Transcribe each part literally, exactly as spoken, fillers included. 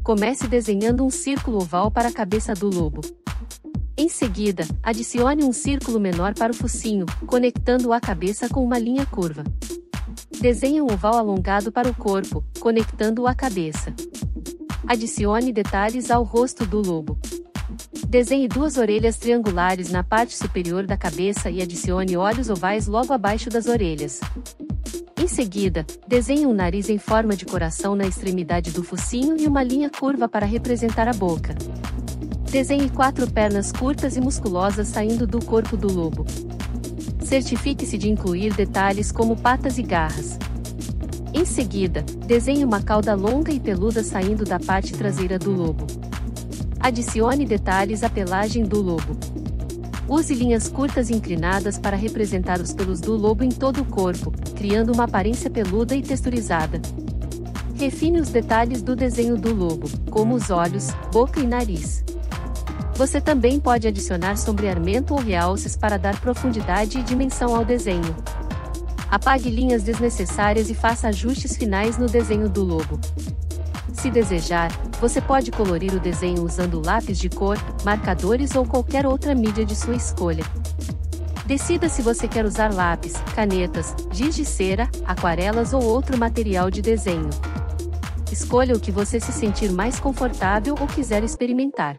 comece desenhando um círculo oval para a cabeça do lobo. Em seguida, adicione um círculo menor para o focinho, conectando a cabeça com uma linha curva. Desenhe um oval alongado para o corpo, conectando-o à cabeça. Adicione detalhes ao rosto do lobo. Desenhe duas orelhas triangulares na parte superior da cabeça e adicione olhos ovais logo abaixo das orelhas. Em seguida, desenhe um nariz em forma de coração na extremidade do focinho e uma linha curva para representar a boca. Desenhe quatro pernas curtas e musculosas saindo do corpo do lobo. Certifique-se de incluir detalhes como patas e garras. Em seguida, desenhe uma cauda longa e peluda saindo da parte traseira do lobo. Adicione detalhes à pelagem do lobo. Use linhas curtas inclinadas para representar os pelos do lobo em todo o corpo, criando uma aparência peluda e texturizada. Refine os detalhes do desenho do lobo, como os olhos, boca e nariz. Você também pode adicionar sombreamento ou realces para dar profundidade e dimensão ao desenho. Apague linhas desnecessárias e faça ajustes finais no desenho do lobo. Se desejar, você pode colorir o desenho usando lápis de cor, marcadores ou qualquer outra mídia de sua escolha. Decida se você quer usar lápis, canetas, giz de cera, aquarelas ou outro material de desenho. Escolha o que você se sentir mais confortável ou quiser experimentar.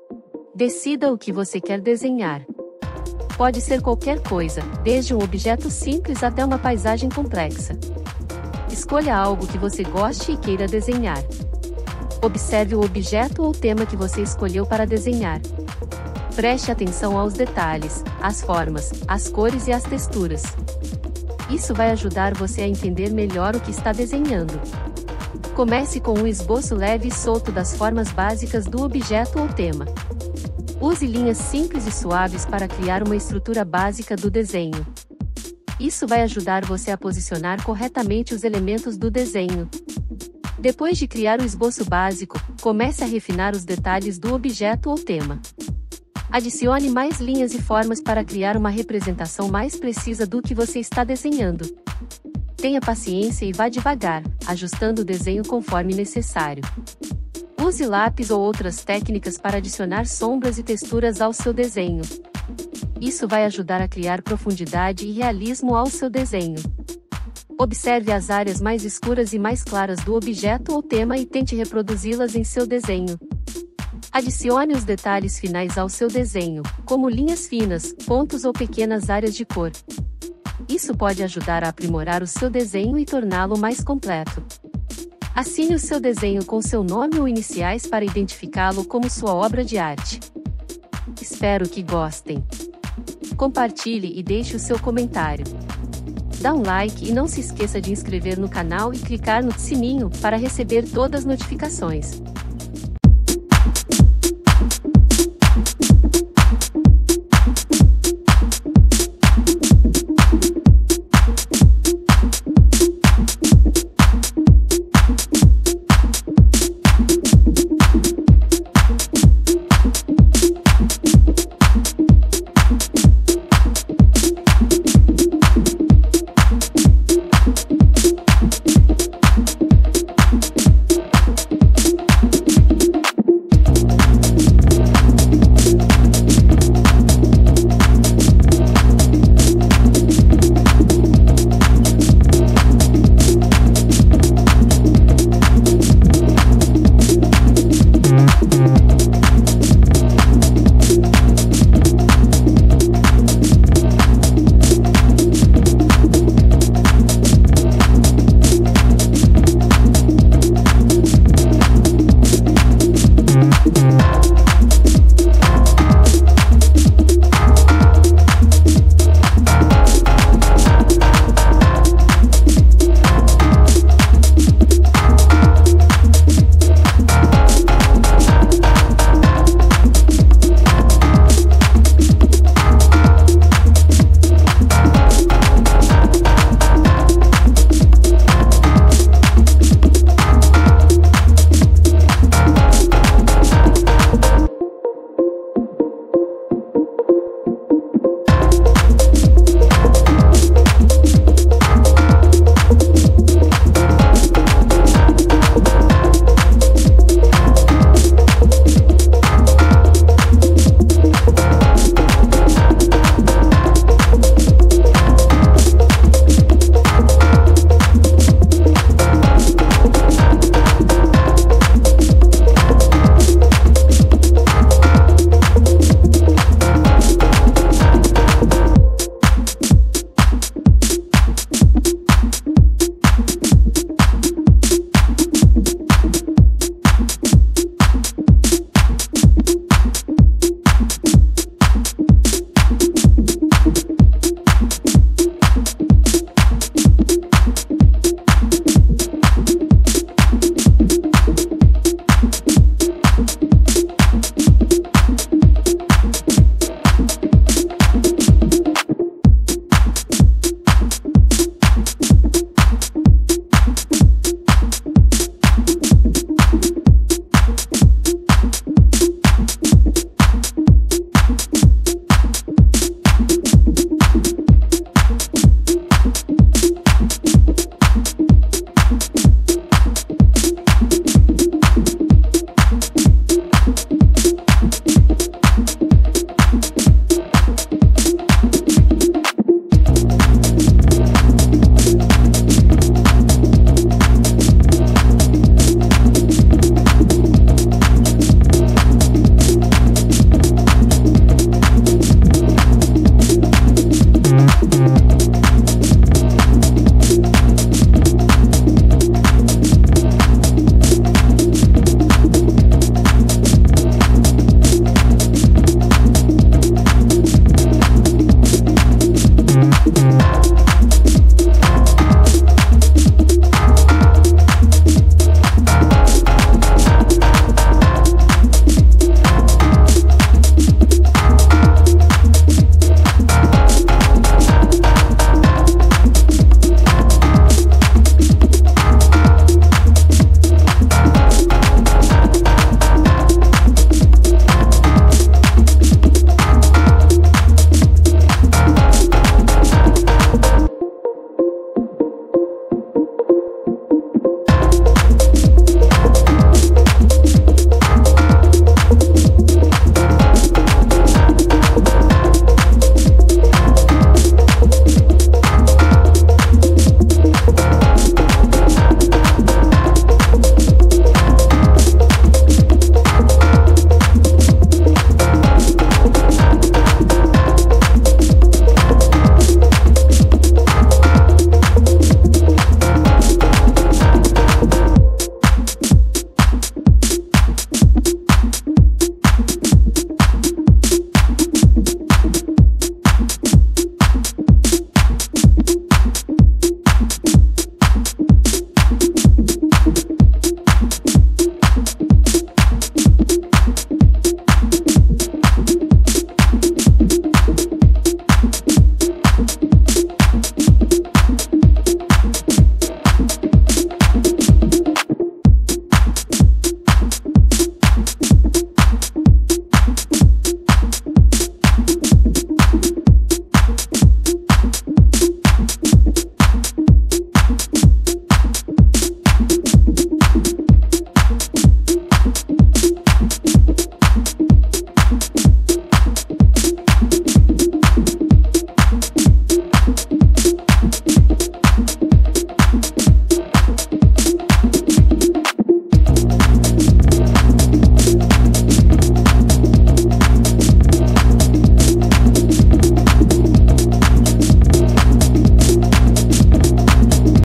Decida o que você quer desenhar. Pode ser qualquer coisa, desde um objeto simples até uma paisagem complexa. Escolha algo que você goste e queira desenhar. Observe o objeto ou tema que você escolheu para desenhar. Preste atenção aos detalhes, às formas, às cores e às texturas. Isso vai ajudar você a entender melhor o que está desenhando. Comece com um esboço leve e solto das formas básicas do objeto ou tema. Use linhas simples e suaves para criar uma estrutura básica do desenho. Isso vai ajudar você a posicionar corretamente os elementos do desenho. Depois de criar o esboço básico, comece a refinar os detalhes do objeto ou tema. Adicione mais linhas e formas para criar uma representação mais precisa do que você está desenhando. Tenha paciência e vá devagar, ajustando o desenho conforme necessário. Use lápis ou outras técnicas para adicionar sombras e texturas ao seu desenho. Isso vai ajudar a criar profundidade e realismo ao seu desenho. Observe as áreas mais escuras e mais claras do objeto ou tema e tente reproduzi-las em seu desenho. Adicione os detalhes finais ao seu desenho, como linhas finas, pontos ou pequenas áreas de cor. Isso pode ajudar a aprimorar o seu desenho e torná-lo mais completo. Assine o seu desenho com seu nome ou iniciais para identificá-lo como sua obra de arte. Espero que gostem. Compartilhe e deixe o seu comentário. Dá um like e não se esqueça de inscrever no canal e clicar no sininho para receber todas as notificações.